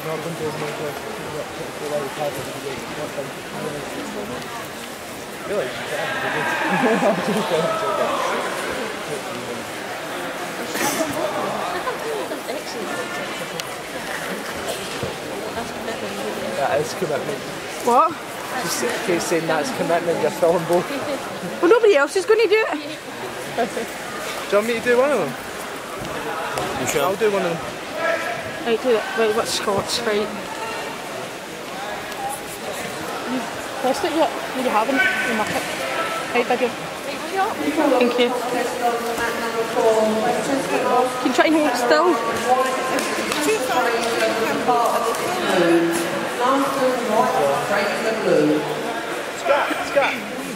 I've been doing more work. Really? That is commitment. What? She's saying that's commitment, you're filling both. Well, nobody else is going to do it. Do you want me to do one of them? You sure? I'll do one of them. Right, do it. Right, what's Scots, right? You've pressed it yet? No, you haven't. You mark it. Right, big. Thank you. Can you try and hold it still? Scott.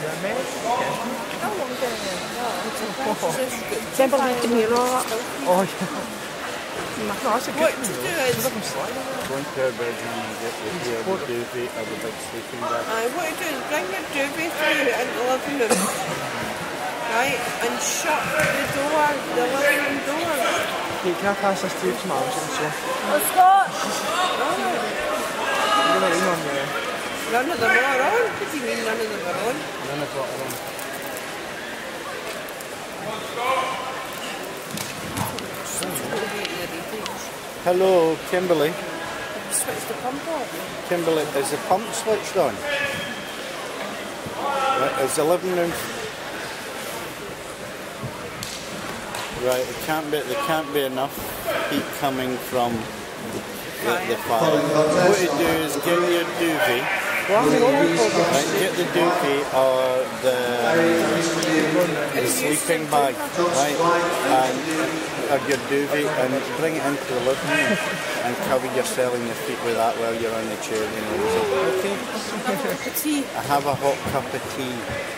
Remember making me all that? Oh, yeah. No, that's a good What to do is, Go into our bedroom and get the duvet or the big sleeping bag. what you do is bring your duvet through into the living room, right, and shut the door, the living room door. Hey, can I pass this to you tomorrow? So. Oh, Scott! You're going to lean on there. None of them are on. What do you mean none of them are on? None of what are on. Hello, Kimberly. Switch the pump off. Kimberly, is the pump switched on? Right, is the living room... Right, there can't be enough heat coming from the fire. What you do is get your duvet, right, get the duvet or the sleeping bag, right, and your duvet, and bring it into the living room and cover yourself in your feet with that while you're on the chair. You know, okay? I have a hot cup of tea.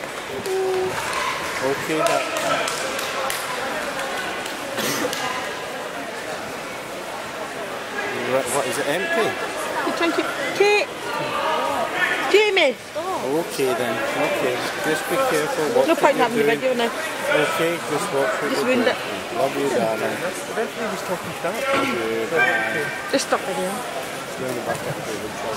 Okay, that. What is it, empty? Thank you. Kate! Jamie! Okay then, okay. Just be careful. Watch No point in what having you're the video doing. now. Okay, just watch what Just you're ruined doing. it. Love you, darling. The referee was talking crap. Love you, bye. Just stop video. Doing the back up to the job.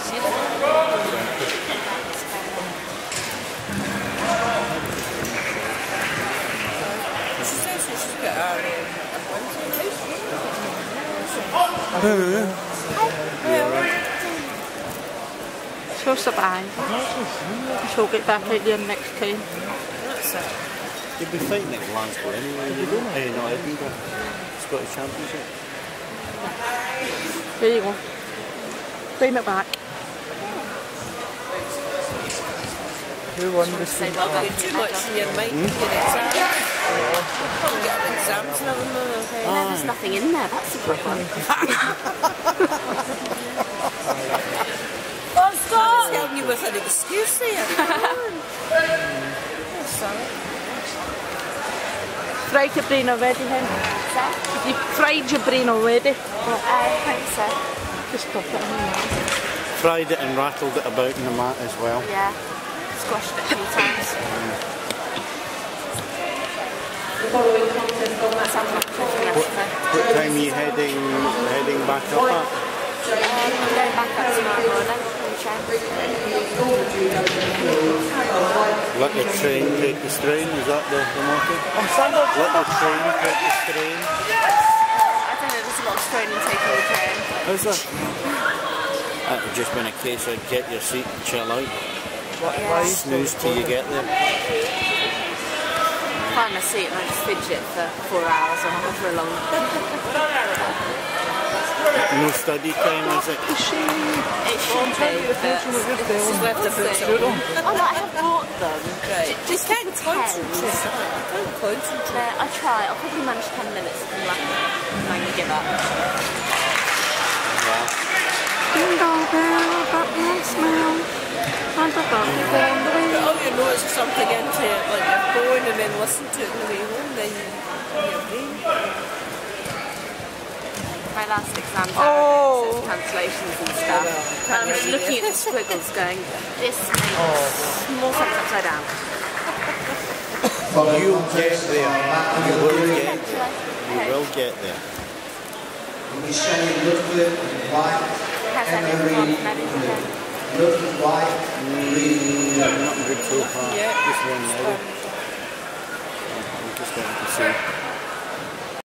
She says she's got our So surprised. She'll get back out there next time. That's it. You'll be fighting at Glasgow anyway. Hey, no, Edinburgh. Scottish Championship. There you go. Frame it back. Who won this thing? You're too much in your mind. Your exams. Probably get exams and everything. There's nothing in there, that's a problem. Oh, Scott! Telling you with an excuse there. Sorry. Fried your brain already, hen? You fried your brain already? I think so. Just pop it in there. Fried it and rattled it about in the mat as well. Yeah. Squashed it a few times. That sounds like cooking yesterday. What time are you heading back up at? I'm going back up tomorrow morning on the train. Let the train take the strain, is that the motto? Let the train take the strain. I don't know, there's a lot of strain in taking the train. How's that? That would just been a case of get your seat and chill out. Snooze till you get there. Find my seat and I just fidget for 4 hours or however long. No study time, is it? It should be, but She's left the books at home. oh no, I have bought them. Right. Just can't pretend. Don't concentrate. I try, I'll probably manage 10 minutes and then I can give up. Jingle bell, got one smell. But all you know is something into it, like your phone, and then listen to it on the way home, then your brain. My last exam, Oh. translations and stuff. And I'm just looking at the squiggles going, this makes more sense upside down. You'll get there. You will get there. You will get there. has anyone maybe we can. Not good so far. Yeah. Just one now. I'm just going to see.